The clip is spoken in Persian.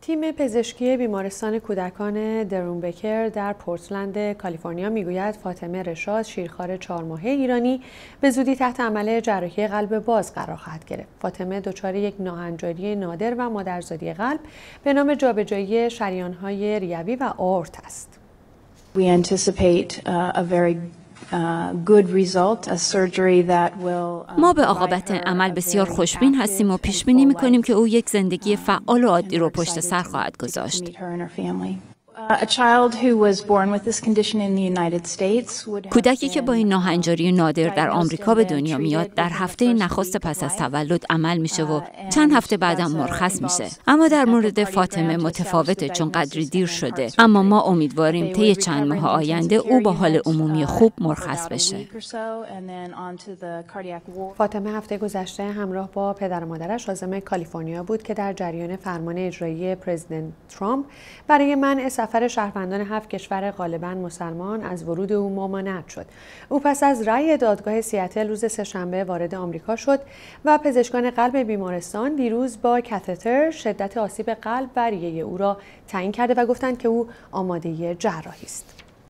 تیم پزشکی بیمارستان کودکان درونبکر در پورتلند کالیفرنیا میگوید فاطمه رشاد، شیرخوار 4 ماهه ایرانی، به زودی تحت عمل جراحی قلب باز قرار خواهد گرفت. فاطمه دچار یک ناهنجاری نادر و مادرزادی قلب به نام جابجایی شریان‌های ریوی و آئورت است. We anticipate a very good result, a surgery that will. ما به عاقبت عمل بسیار خوشبین هستیم و پیش بینی می‌کنیم که او یک زندگی فعال و عادی رو پشت سر خواهد گذاشت. کودکی که با این ناهنجاری نادر در آمریکا به دنیا میاد در هفته نخست پس از تولد عمل میشه و چند هفته بعدم مرخص میشه. اما در مورد فاطمه متفاوته چون قدری دیر شده، اما ما امیدواریم طی چند ماه آینده او با حال عمومی خوب مرخص بشه. فاطمه هفته گذشته همراه با پدر و مادرش عازم کالیفرنیا بود که در جریان فرمان اجرایی پرزیدنت ترامپ برای منع سفر شهروندان 7 کشور غالباً مسلمان از ورود او ممانعت شد. او پس از رأی دادگاه سیاتل روز سه‌شنبه وارد آمریکا شد و پزشکان قلب بیمارستان دیروز با کاتتر شدت آسیب قلب و ریه او را تعیین کرده و گفتند که او آماده جراحی است.